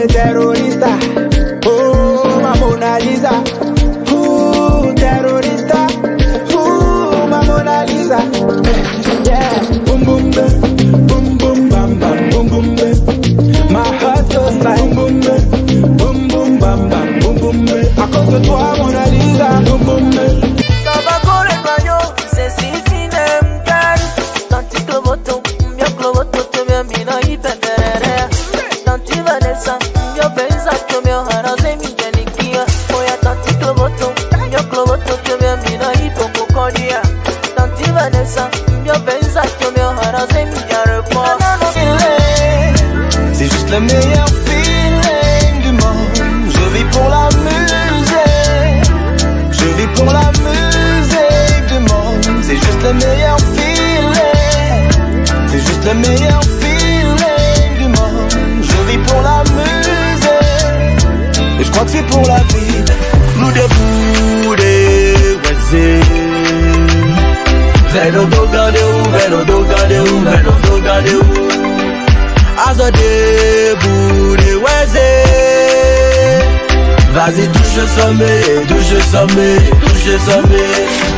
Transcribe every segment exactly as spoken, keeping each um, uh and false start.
terrorista. Oh, ma Mona Lisa. Ooh, terrorista. Ooh, ma Mona Lisa. Yeah, boom boom boom, boom boom bam bam, boom boom boom. My heart goes like boom boom, boom boom bam bam, boom boom boom. À cause de toi, Mona Lisa, boom boom boom. Tabaco le baño, c'est si fine m'gal. Tanti cloboto, mio cloboto, tu mio mina i pendere. Tanti Vanessa, mio pensa, tu mio harase mi genikia. Oya tanti cloboto, mio cloboto, tu mio mina i poco codia. Tanti Vanessa, mio pensa, tu mio harase mi jarepo. C'est juste le meilleur feeling du monde. Je vis pour la musique. Je vis pour la musique du monde. C'est juste le meilleur feeling. C'est juste le meilleur feeling du monde. Je vis pour la musique. Et je crois que c'est pour la vie. Nous debout des voisins. Vélo do gardez-vous, vélo do gardez-vous, vélo do gardez-vous. Azo debout des voisins. Vas-y, touche le sommet, touche le sommet, touche le sommet.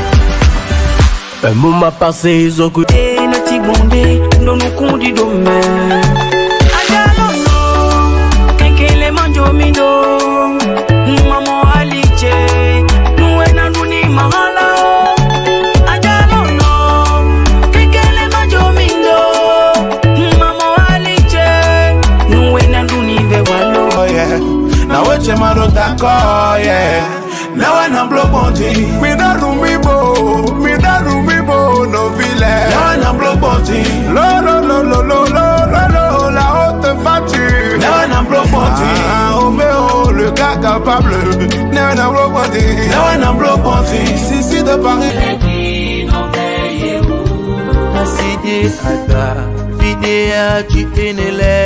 Un moment passé, ils ont coûté. Nati bondé, non nous condi domé. Adalono, kenkele manjomino. Maman aliche, nous en anouni mahala. Adalono, kenkele manjomino. Maman aliche, nous en anouni vewalo. Oh yeah, now what you man do d'accord, yeah. Now when I'm blow bonti, me da rumi bo, me da rumi bo, no vilain. Now when I'm blow bonti, lo lo lo lo lo lo lo lo, la haute facture. Now when I'm blow bonti, ah oh mais oh le gars capable. Now when I'm blow bonti, now when I'm blow bonti, si si de Paris. Asidi ada, vidéa tu enele.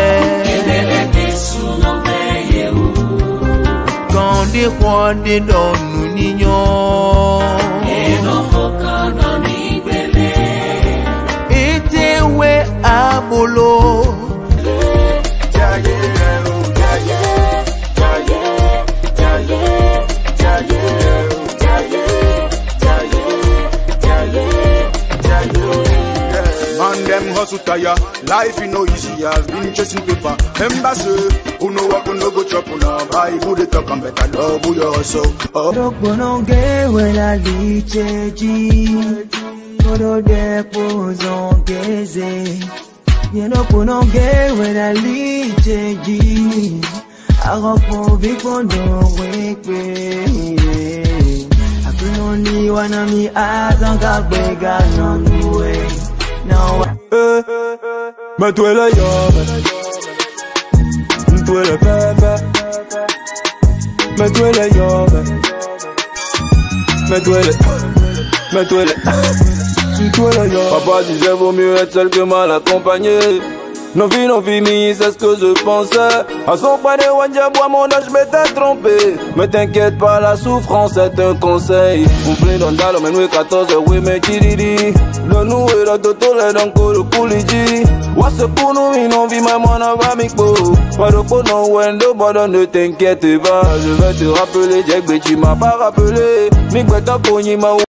Quand des rois des dons nous n'ignons. Et t'es ouais à bolo. Man them hustle tire, life you know easy, has been chasing paper. Embassy, who know what, who no go chop, who no buy, who they talk and better love, who you hustle. Oh. Bononge wela licheji, todo de pozongeze. Yeno bononge wela licheji, aropo vikondo wekwe. Akunoni wanami azanga bega nonwe. No. Eh, mais toi le yo, toi le bébé, mais toi le yo, mais toi le, mais toi le, toi le yo. Papa disait vaut mieux être seul que mal accompagné. Non vie, non vie, mais c'est ce que je pensais. À son point de Wanja, bois mon âge, je m'étais trompé. Mais t'inquiète pas, la souffrance est un conseil. On plaît dans le mais nous quatorze, oui, mais kiridi. Le nous est là, toto, là, dans le couliji. What's up pour nous, non vie, maman, n'a pas mis beau. Pas de peau, non, wendo, bon, ne t'inquiète pas. Je vais te rappeler, Jack, mais tu m'as pas rappelé. Mik, bête, à pogni, ma